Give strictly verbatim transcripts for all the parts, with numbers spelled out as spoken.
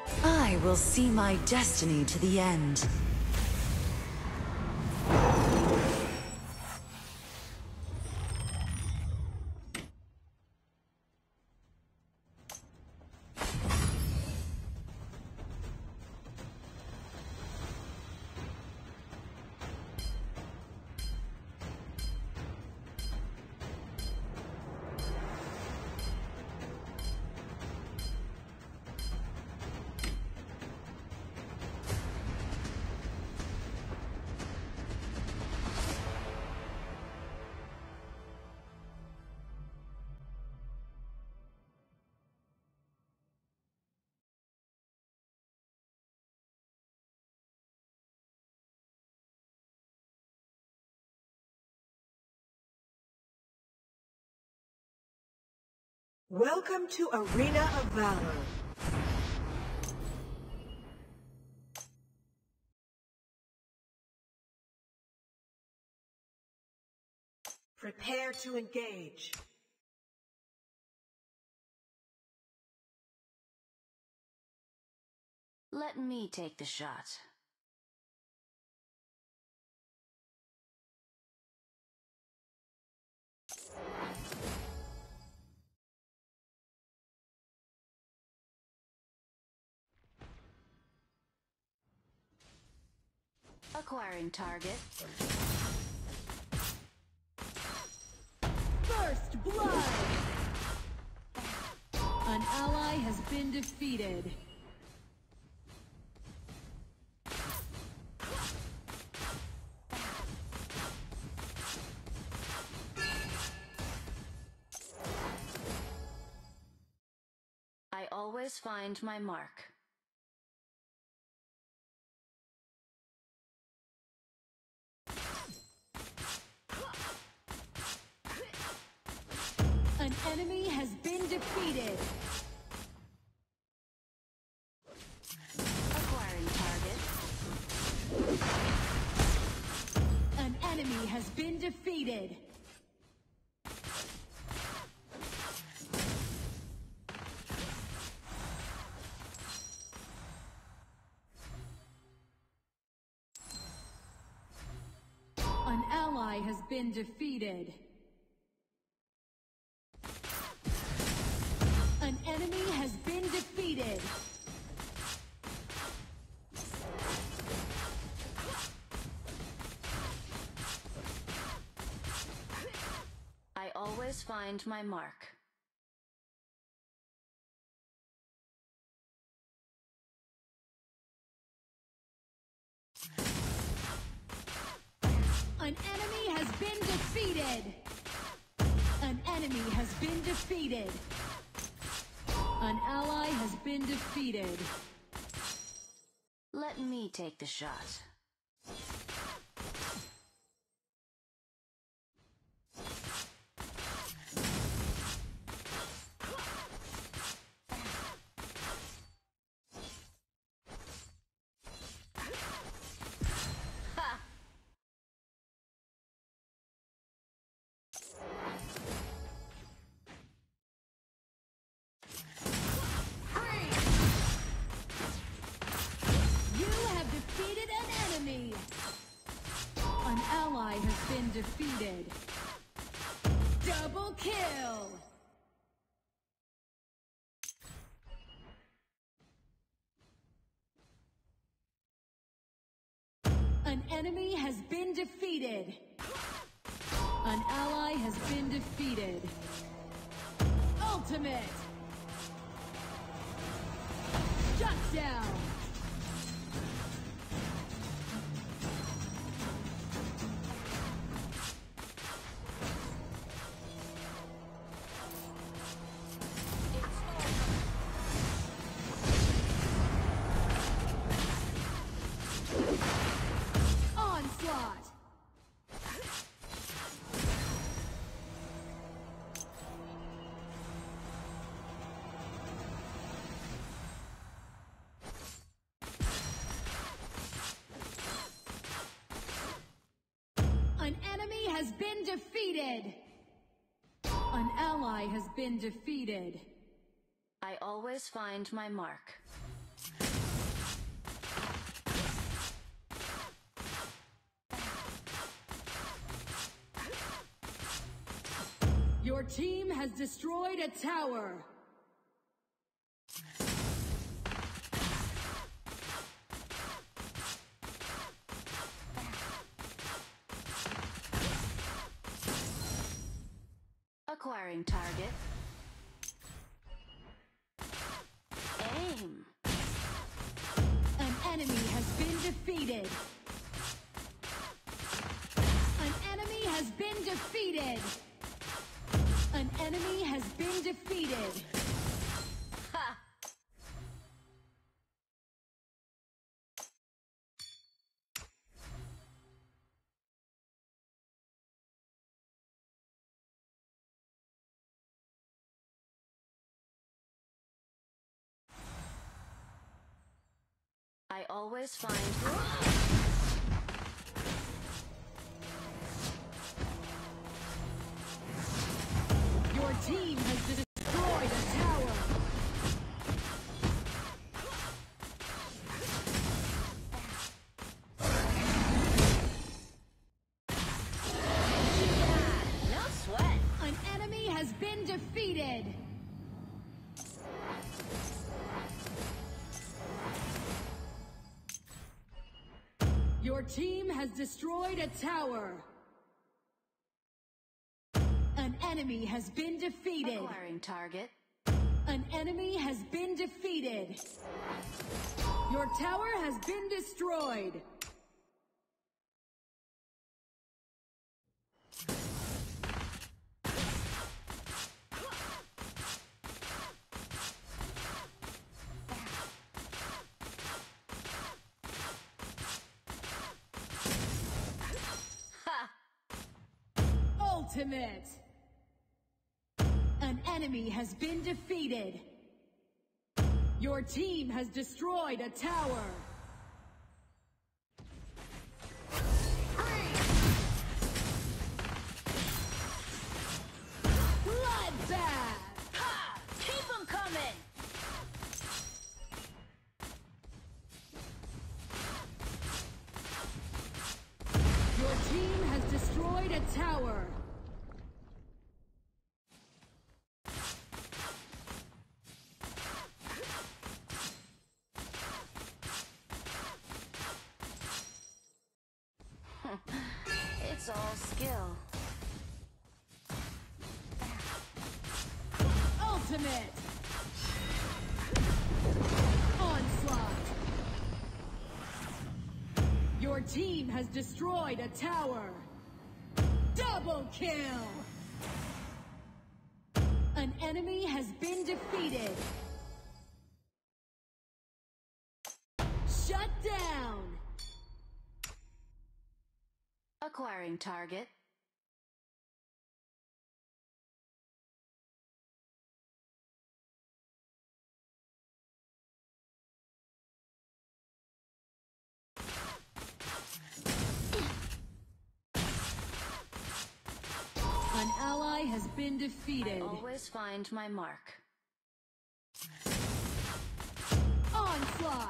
I will see my destiny to the end. Welcome to Arena of Valor. Prepare to engage. Let me take the shot. Acquiring target. First blood! An ally has been defeated. I always find my mark. An enemy has been defeated. Acquiring target. An enemy has been defeated. An ally has been defeated. An enemy has been defeated. I always find my mark. An enemy has been defeated. An enemy has been defeated. An ally has been defeated. Let me take the shot. An ally has been defeated. Double kill! An enemy has been defeated. An ally has been defeated. Ultimate! Shut down! An enemy has been defeated! An ally has been defeated. I always find my mark. Your team has destroyed a tower. Acquiring target. Aim. An enemy has been defeated. An enemy has been defeated. An enemy has been defeated. Ha! I always find... Your team has destroyed a tower. No sweat. An enemy has been defeated. Your team has destroyed a tower. An enemy has been defeated. Acquiring target. An enemy has been defeated. Your tower has been destroyed. Ha! Ultimate. An enemy has been defeated. Your team has destroyed a tower. Bloodbath! Ha! Keep 'em coming! Your team has destroyed a tower. It's all skill. Ultimate! Onslaught! Your team has destroyed a tower. Double kill! An enemy has been defeated. Shut down! Acquiring target. An ally has been defeated. I always find my mark. Onslaught!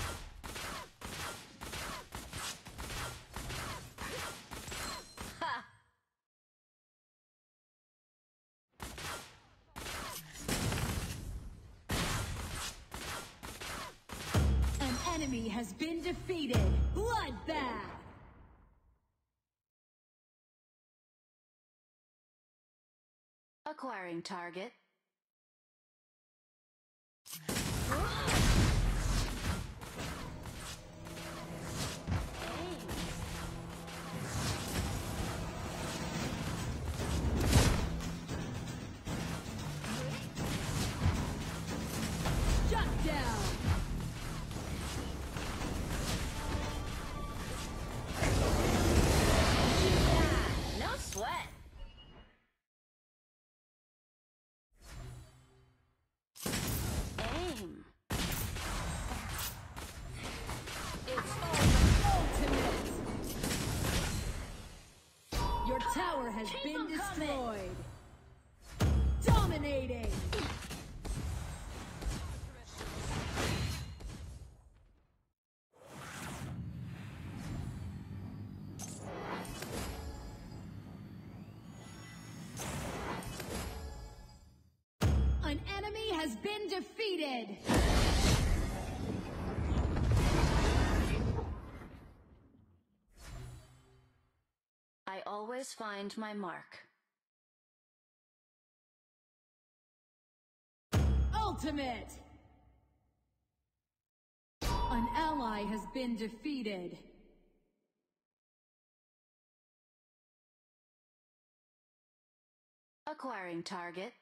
Ha! An enemy has been defeated. Bloodbath! Acquiring target. Shut down! No sweat. Aim. It's over. Ultimate! Your tower has Keep been 'em coming. destroyed. Dominating! has been defeated. I always find my mark. Ultimate! An ally has been defeated. Acquiring target.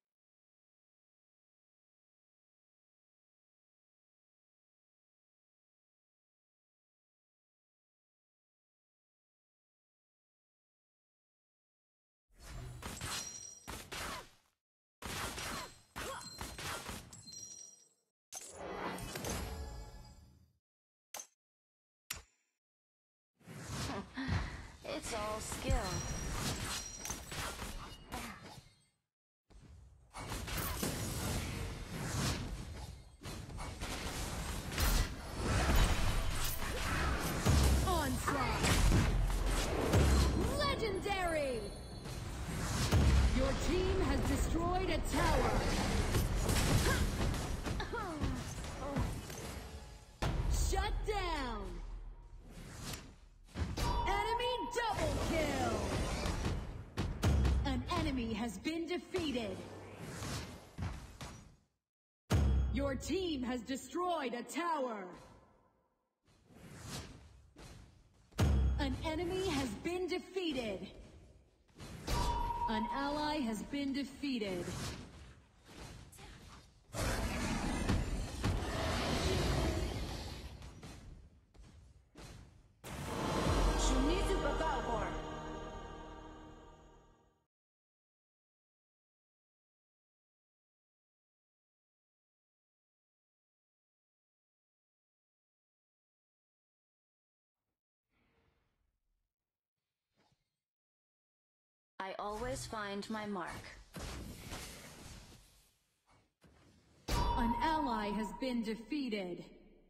It's all skill. Onslaught! Legendary! Your team has destroyed a tower. Shut down! Enemy double kill! An enemy has been defeated. Your team has destroyed a tower. An enemy has been defeated. An ally has been defeated. Valor. I always find my mark. An ally has been defeated.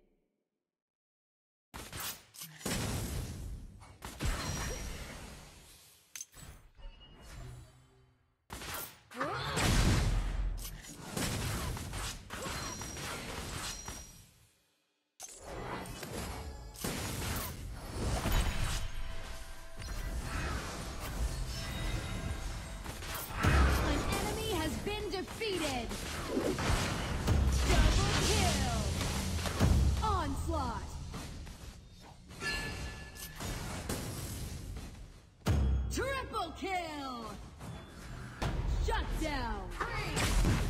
Defeated! Double kill! Onslaught! Triple kill! Shut down!